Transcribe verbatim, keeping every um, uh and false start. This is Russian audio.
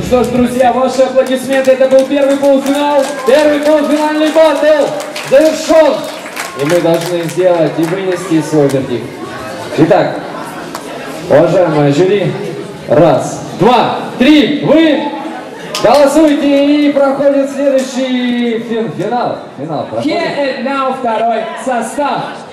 что ж, друзья, ваши аплодисменты. Это был первый полуфинал. Первый полуфинальный баттл завершен. И мы должны сделать и вынести свой вердикт. Итак, уважаемое жюри, раз, два, три, вы голосуйте, и проходит следующий фин финал. Финал проходит. Here and now второй состав.